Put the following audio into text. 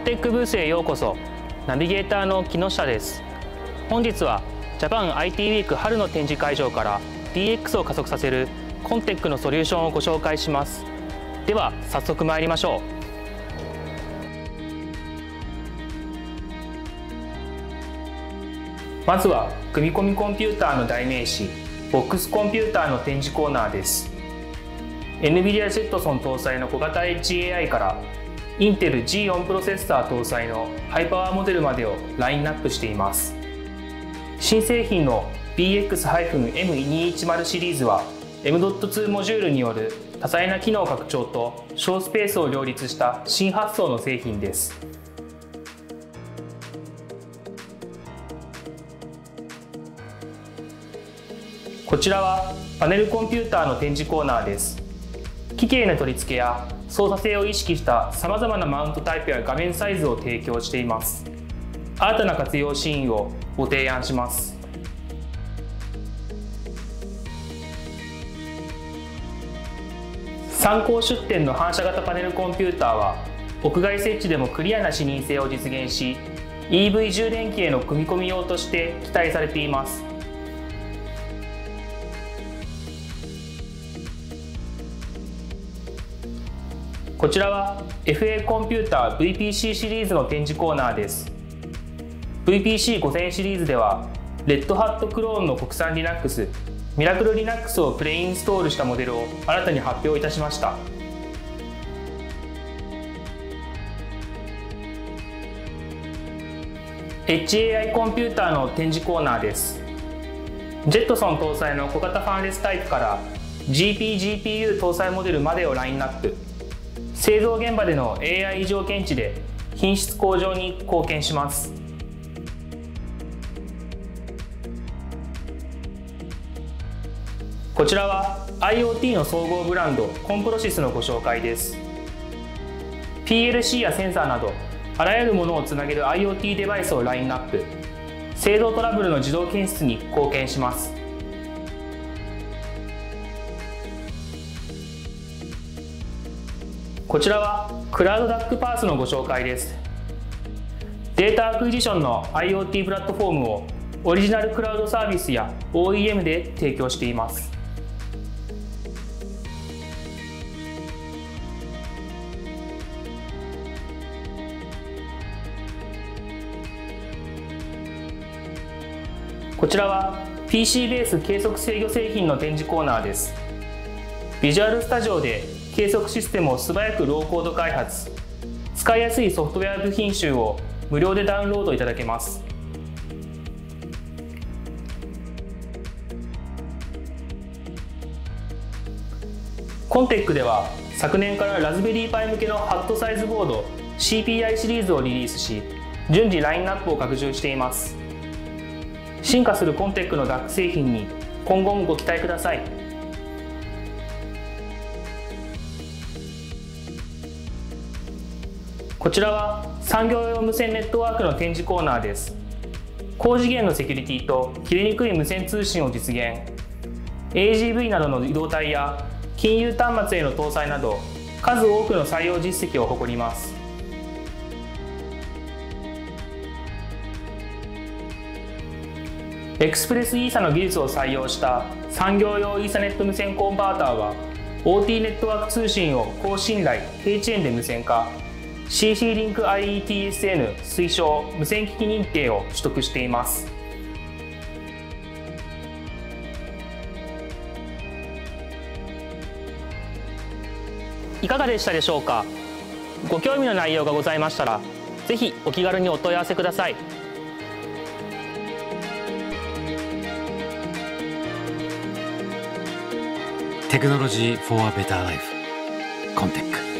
ンテックブースへようこそ。ナビゲーターの木下です。本日はジャパン IT ウィーク春の展示会場から DX を加速させるコンテックのソリューションをご紹介します。では早速参りましょう。まずは組み込みコンピューターの代名詞ボックスコンピューターの展示コーナーです。 NVIDIA ジェットソン搭載の小型 HAI からインテル G4 プロセッサー搭載のハイパワーモデルまでをラインナップしています。新製品の BX-M210 シリーズは M.2 モジュールによる多彩な機能拡張と小スペースを両立した新発想の製品です。こちらはパネルコンピューターの展示コーナーです。機器への取り付けや操作性を意識したさまざまなマウントタイプや画面サイズを提供しています。新たな活用シーンをご提案します。参考出展の反射型パネルコンピューターは屋外設置でもクリアな視認性を実現し、 EV 充電器への組み込み用として期待されています。こちらは FA コンピューター VPC シリーズの展示コーナーです。 VPC5000 シリーズではレッドハットクローンの国産 Linux ミラクル Linux をプレインストールしたモデルを新たに発表いたしました。HAI コンピューターの展示コーナーです。ジェットソン搭載の小型ファンレスタイプから GPGPU 搭載モデルまでをラインナップ。製造現場での AI 異常検知で品質向上に貢献します。こちらは IoT の総合ブランドコンプロシスのご紹介です。 PLC やセンサーなどあらゆるものをつなげる IoT デバイスをラインナップ。製造トラブルの自動検出に貢献します。こちらはクラウドダックパースのご紹介です。データアクイジションの IoT プラットフォームをオリジナルクラウドサービスや OEM で提供しています。こちらは PC ベース計測制御製品の展示コーナーです。ビジュアルスタジオで計測システムを素早くローコード開発。使いやすいソフトウェア部品集を無料でダウンロードいただけます。コンテックでは昨年からラズベリーパイ向けのハットサイズボード CPI シリーズをリリースし、順次ラインナップを拡充しています。進化するコンテックの DAC 製品に今後もご期待ください。こちらは産業用無線ネットワークの展示コーナーです。高次元のセキュリティと切れにくい無線通信を実現。 AGV などの移動体や金融端末への搭載など数多くの採用実績を誇ります。エクスプレスイーサの技術を採用した産業用イーサネット無線コンバーターは OT ネットワーク通信を高信頼低遅延で無線化、 CC リンク IETSN 推奨無線機器認定を取得しています。いかがでしたでしょうか。ご興味の内容がございましたらぜひお気軽にお問い合わせください。 テクノロジー for a better life コンテック。